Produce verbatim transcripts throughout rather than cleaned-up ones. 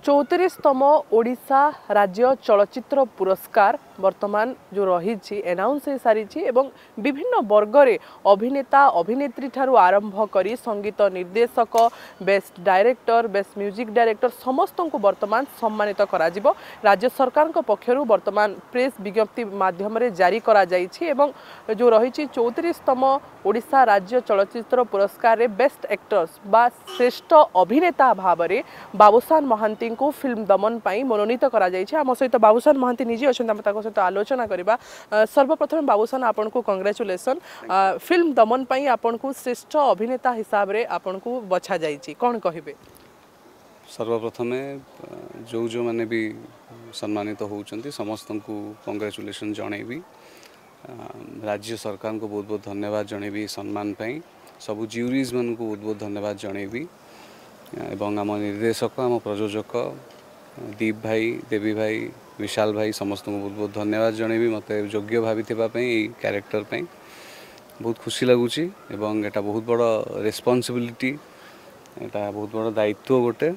चौतीसतम ओडिशा राज्य चलचित्र पुरस्कार वर्तमान जो रही एनाउंस हो सारी एवं विभिन्न वर्गरे अभिनेता अभिनेत्री ठारू आरंभ करी संगीत निर्देशक best director best music director समस्त को वर्तमान सम्मानित करा जिवो। राज्य सरकार पक्षरु वर्तमान प्रेस विज्ञप्ति माध्यम रे जारी करा जाइछि एवं जो रही चौतीसतम ओडिशा राज्य चलचित्र पुरस्कार रे बेस्ट एक्टर्स बा श्रेष्ठ अभिनेता भाव में बाबूसान महांती को फिल्म दमन पाई मनोनीत करा जाइछि। आम सहित बाबूसान महांती निजे अच्छा आम सहित आलोचना करबा। सर्वप्रथम बाबूसान आपन को कांग्रेचुलेसन फिल्म दमन पाई आपन को श्रेष्ठ अभिनेता हिसाब रे आपन को बछा जाइछि कोन कहिबे? सर्वप्रथम जो जो माने भी सम्मानित होउचंती समस्त को कांग्रेचुलेसन जणेबी। राज्य सरकार को बहुत बहुत धन्यवाद जणेबी सम्मान पाई। सबु ज्यूरीज मन को बहुत बहुत धन्यवाद जणेबी एवं आम निर्देशक आम प्रयोजक दीप भाई देवी भाई विशाल भाई समस्त को बहुत बहुत धन्यवाद जणेबी मते योग्य भावी कैरेक्टर पे बहुत खुशी लगुच एवं एटा बहुत बड़ रेस्पॉन्सिबिलिटी एटा बहुत बड़ दायित्व गोटे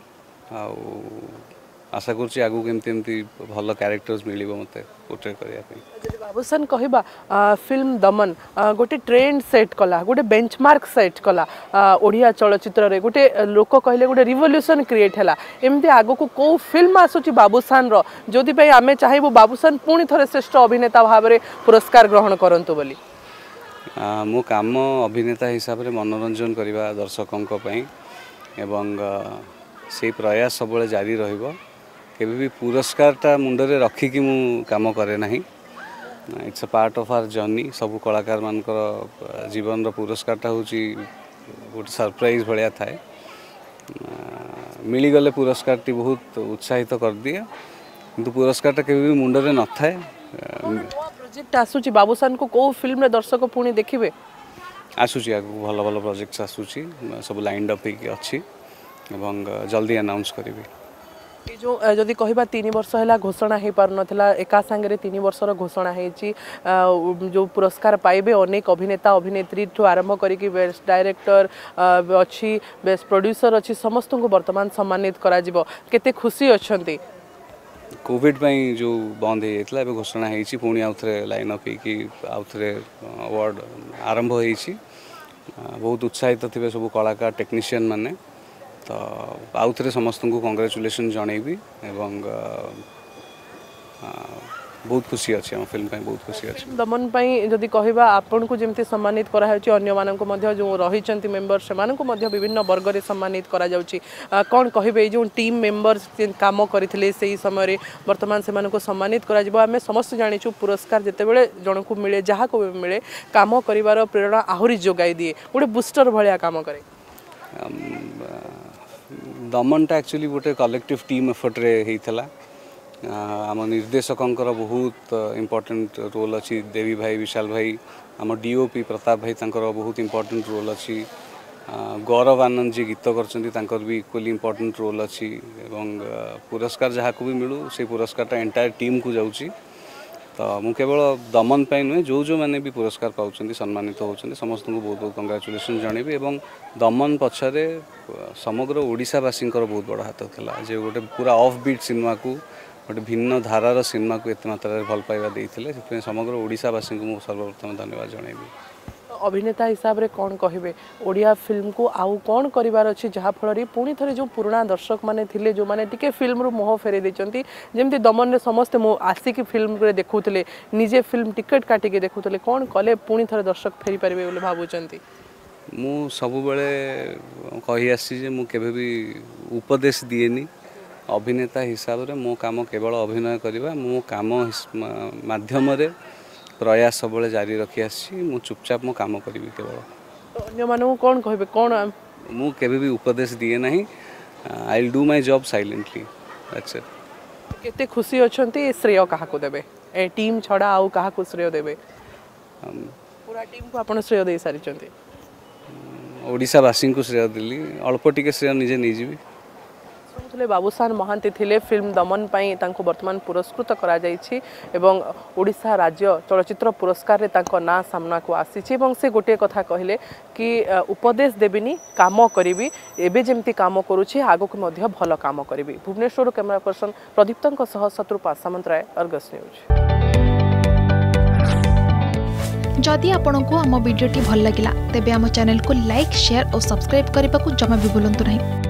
आशा करुँच आगू केमती भल कैरेक्टर्स मिल मत पोर्ट्रे करने। बाबूसान कहबा फिल्म दमन गोटे ट्रेंड सेट कला गोटे बेंचमार्क सेट कला ओडिया चलचित्र रे गोटे लोक कहले गोटे रिवोल्यूशन क्रिएट हैला एमती आगो को को फिल्म आसुची बाबूसान रो जोदि पे आमे चाहेबो बाबूसान पुणी थरे श्रेष्ठ अभिनेता भाव में पुरस्कार ग्रहण करंतु बोली। मो काम अभिनेता हिसाब रे मनोरंजन करबा दर्शकों पई एवं से प्रयास सब जारी रहिबो। केबे भी पुरस्कारटा मुंडरे रखिकी मु काम करे नाही। It's a part of our journey. सब कलाकार मानकर जीवन रो पुरस्कारटा होची गोटे सरप्राइज भलिया थाए। मिली गले पुरस्कारटी बहुत उत्साहित कर दिए किंतु पुरस्कारटा केबे भी मुंडरे न थाए। प्रोजेक्ट आसुची बाबूसान को को फिल्म रे दर्शक पुणी देखिबे? आसुची आगु भल भल प्रोजेक्ट्स आसुची सब लाइंड अप होकी अछि एवं जल्दी अनाउंस करिबे। जो जदि कहबा तीन वर्ष है घोषणा हो पार नाला एका सांगे तीन वर्षर घोषणा होती जो पुरस्कार पाइबे अनेक अभिनेता अभिनेत्री ठू आरंभ करी बेस्ट डायरेक्टर अच्छी बेस्ट प्रोड्यूसर अच्छी समस्त को वर्तमान सम्मानित करा जिवो केते खुशी अछंती? कोविड पई जो बंद हो जाता है घोषणा होती पुणी आउ थे लाइन अप हो आउ थे अवार्ड आरंभ होती बहुत उत्साहित थे सब कलाकार टेक्नीशियन माने तो आउ थे समस्त को कांग्रेचुलेसन जनइबी एवं बहुत खुशी अच्छी फिल्म पे बहुत खुशी अच्छी। दमन पई जदि कहबा आपन को जेमती सम्मानित करा होची अन्य मानन को मध्य जो रहिचंती मेंबर सेमान को मध्य विभिन्न वर्ग रे सम्मानित करा जाउची कोन कहबे जो टीम मेंबर्स काम करथिले सेही समय रे वर्तमान सेमान को सम्मानित करा जिवो। हमें समस्त जानिछु पुरस्कार जते बेले जण को मिले जहा को मिले काम करिवार प्रेरणा आहुरी जोगाई दिए गोटे बूस्टर भलिया काम करे। दमनटा एक्चुअली गोटे कलेक्टिव टीम एफर्ट रे हेइथला। आम निर्देशकंकर बहुत इम्पोर्टेंट रोल अच्छी देवी भाई विशाल भाई आम डीओपी प्रताप भाई तांकर बहुत इम्पोर्टेंट रोल अच्छी गौरव आनंद जी गीत कर भी इक्वली इम्पोर्टेंट रोल अच्छी एवं पुरस्कार जहाँ को भी मिलू से पुरस्कार एंटायर टीम को जाऊँगी। तो मु केवल दमन पाई नुहे जो जो मैंने भी पुरस्कार पाँच सम्मानित होती समस्त को बहुत बहुत कंग्रेचुलेसन जनइबी एवं दमन पछरे समग्र ओडिशावासी बहुत बड़ा हाथ था जे गोटे पूरा ऑफ बीट सिनेमा को गोटे भिन्न धारार सिनेमा को एत मात्रा भल पाइबा देते समग्र ओडिशावासी को सर्वप्रथम धन्यवाद जनइबी। अभिनेता हिसाब रे कौन कहिबे ओडिया फिल्म को आउ कौन करिवार अछि जहा फल पुणी थे जो पुराना दर्शक माने थिले जो माने टिके फिल्म रु मोह फेरे देचंती जेमती दमन रे समस्त मो आसिक फिल्म रे देखुतले निजे फिल्म टिकट काटी के देखुतले कौन कले पुणी थे दर्शक फेरी परिबे बोले भाबुचंती? मु सब बेले कहि आसी जे मु केबे भी उपदेश दिएनी। अभिनेता हिसाब रे मो काम केवल अभिनय करबा मो काम माध्यम रे प्रयास सब जारी रखी आसी मु चुपचाप मो काम करी केवल। तो अन्य मानू कौन कहबे कौन मु केबे भी उपदेश दिए नहीं। I will do my job silently that's it. केते खुशी अछंती श्रेय काहा को देबे ए टीम छडा आउ काहा को श्रेय देबे? पूरा टीम को आपण श्रेय दे सारी चंती। ओडिशा वासी को श्रेय दिली अल्प टिके श्रेय निजे नहीं जीवी। ଶୁଣୁଥିଲେ ବାବୁସାନ ମହାନ୍ତି ଥିଲେ ଫିଲ୍ମ ଦମନ ପାଇଁ ତାଙ୍କୁ ବର୍ତ୍ତମାନ ପୁରସ୍କୃତ କରାଯାଇଛି ଏବଂ ଓଡ଼ିଶା ରାଜ୍ୟ ଚଳଚ୍ଚିତ୍ର ପୁରସ୍କାରରେ ତାଙ୍କ ନାଁ ସାମ୍ନାକୁ ଆସିଛି ଏବଂ ସେ ଗୋଟିଏ କଥା କହିଲେ କି ଉପଦେଶ ଦେବିନି କାମ କରିବି ଏବେ ଯେମିତି କାମ କରୁଛି ଆଗକୁ ମଧ୍ୟ ଭଲ କାମ କରିବି। ଭୁବନେଶ୍ୱରରୁ କ୍ୟାମେରା ପର୍ସନ ପ୍ରଦୀପ୍ତଙ୍କ ସହ ଶତ୍ରୁପା ସାମନ୍ତରାୟ, ଅର୍ଗସ୍ ନ୍ୟୁଜ୍। जदि आपंक आम भिडी भल लगा तेब आम चैनल को लाइक शेयर और सब्सक्राइब करने को जमा भी भूलु नहीं।